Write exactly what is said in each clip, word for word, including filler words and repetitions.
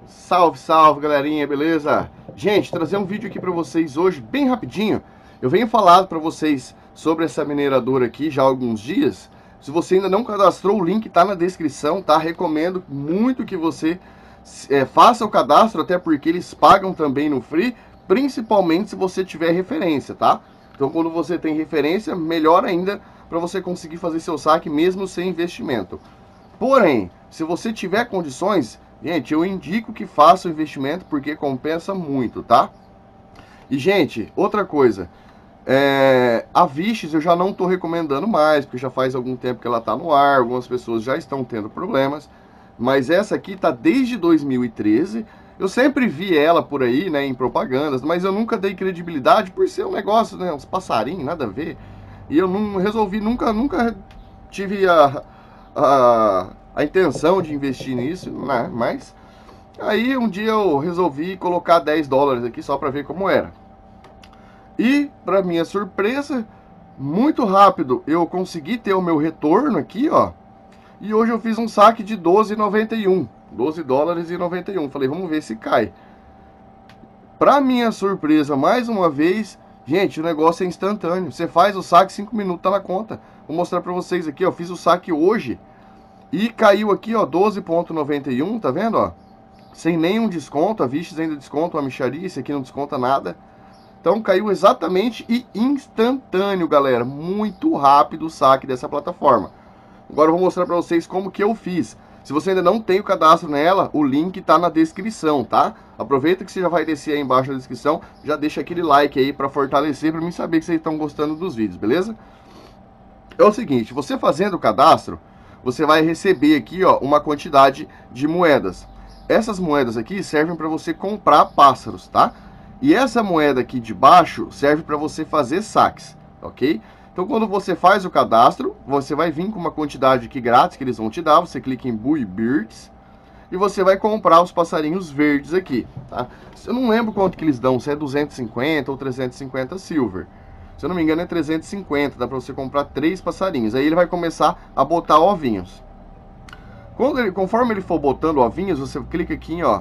Salve, salve, galerinha, beleza? Gente, trazer um vídeo aqui pra vocês hoje, bem rapidinho. Eu venho falado pra vocês sobre essa mineradora aqui já há alguns dias. Se você ainda não cadastrou, o link tá na descrição, tá? Recomendo muito que você é, faça o cadastro, até porque eles pagam também no Free, principalmente se você tiver referência, tá? Então, quando você tem referência, melhor ainda para você conseguir fazer seu saque mesmo sem investimento. Porém, se você tiver condições, gente, eu indico que faça o investimento porque compensa muito, tá? E, gente, outra coisa, é, a Vixx eu já não estou recomendando mais, porque já faz algum tempo que ela está no ar, algumas pessoas já estão tendo problemas, mas essa aqui está desde dois mil e treze, eu sempre vi ela por aí, né, em propagandas, mas eu nunca dei credibilidade por ser um negócio, né, uns passarinhos, nada a ver, e eu não resolvi, nunca, nunca tive a... a a intenção de investir nisso, né? Mas aí um dia eu resolvi colocar dez dólares aqui só para ver como era. E, para minha surpresa, muito rápido eu consegui ter o meu retorno aqui, ó. E hoje eu fiz um saque de doze e noventa e um, doze dólares e noventa e um. Falei, vamos ver se cai. Para minha surpresa, mais uma vez, gente, o negócio é instantâneo. Você faz o saque, cinco minutos tá na conta. Vou mostrar para vocês aqui, ó. Fiz o saque hoje. E caiu aqui, ó, doze reais e noventa e um, tá vendo, ó? Sem nenhum desconto, a Vixx ainda desconta uma mixaria, esse aqui não desconta nada. Então caiu exatamente e instantâneo, galera. Muito rápido o saque dessa plataforma. Agora eu vou mostrar pra vocês como que eu fiz. Se você ainda não tem o cadastro nela, o link tá na descrição, tá? Aproveita que você já vai descer aí embaixo na descrição, já deixa aquele like aí pra fortalecer, pra mim saber que vocês estão gostando dos vídeos, beleza? É o seguinte, você fazendo o cadastro, você vai receber aqui, ó, uma quantidade de moedas. Essas moedas aqui servem para você comprar pássaros, tá? E essa moeda aqui de baixo serve para você fazer saques, ok? Então, quando você faz o cadastro, você vai vir com uma quantidade aqui grátis que eles vão te dar. Você clica em Buy Birds e você vai comprar os passarinhos verdes aqui, tá? Eu não lembro quanto que eles dão, se é duzentos e cinquenta ou trezentos e cinquenta silver. Se eu não me engano é trezentos e cinquenta, dá pra você comprar três passarinhos. Aí ele vai começar a botar ovinhos. Quando ele, conforme ele for botando ovinhos, você clica aqui, ó.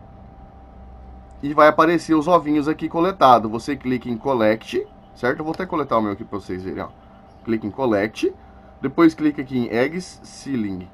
E vai aparecer os ovinhos aqui coletados. Você clica em Collect, certo? Eu vou até coletar o meu aqui pra vocês verem, ó. Clica em Collect. Depois clica aqui em Eggs Sealing.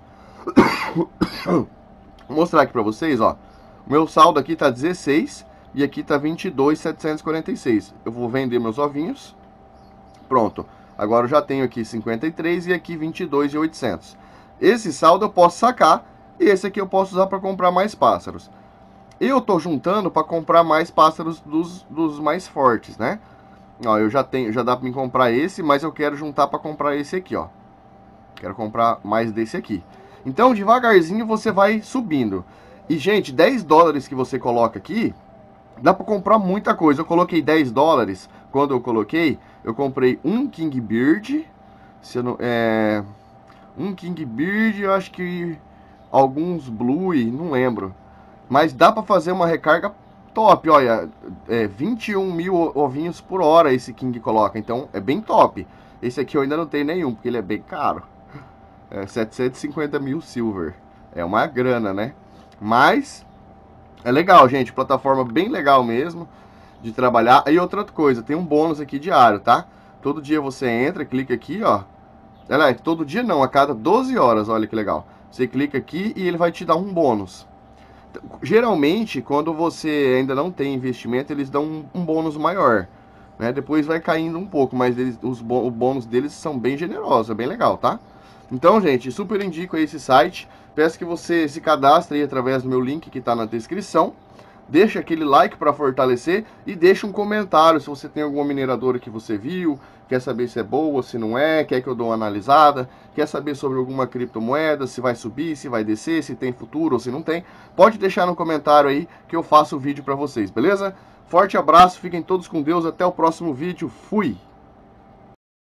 Vou mostrar aqui pra vocês, ó. O meu saldo aqui tá dezesseis e aqui tá vinte e dois mil setecentos e quarenta e seis. Eu vou vender meus ovinhos. Pronto, agora eu já tenho aqui cinquenta e três e aqui vinte e dois mil e oitocentos. Esse saldo eu posso sacar e esse aqui eu posso usar para comprar mais pássaros. Eu tô juntando para comprar mais pássaros dos, dos mais fortes, né? Ó, eu já tenho, já dá para me comprar esse, mas eu quero juntar para comprar esse aqui, ó. Quero comprar mais desse aqui. Então, devagarzinho você vai subindo. E, gente, dez dólares que você coloca aqui, dá para comprar muita coisa. Eu coloquei dez dólares. Quando eu coloquei, eu comprei um King Bird. Se eu não, é, um King Bird, eu acho que alguns Blue, não lembro. Mas dá para fazer uma recarga top. Olha, é, vinte e um mil ovinhos por hora esse King coloca. Então é bem top. Esse aqui eu ainda não tenho nenhum, porque ele é bem caro. É setecentos e cinquenta mil silver. É uma grana, né? Mas é legal, gente. Plataforma bem legal mesmo de trabalhar. Aí outra coisa, tem um bônus aqui diário, tá? Todo dia você entra, clica aqui, ó. Ela, todo dia não, a cada doze horas, olha que legal. Você clica aqui e ele vai te dar um bônus. Geralmente, quando você ainda não tem investimento, eles dão um, um bônus maior, né? Depois vai caindo um pouco, mas eles, os o bônus deles são bem generosos, é bem legal, tá? Então, gente, super indico aí esse site. Peço que você se cadastre aí através do meu link que tá na descrição. Deixa aquele like para fortalecer e deixa um comentário se você tem alguma mineradora que você viu, quer saber se é boa, se não é, quer que eu dou uma analisada, quer saber sobre alguma criptomoeda, se vai subir, se vai descer, se tem futuro ou se não tem. Pode deixar no comentário aí que eu faço o vídeo para vocês, beleza? Forte abraço, fiquem todos com Deus, até o próximo vídeo, fui!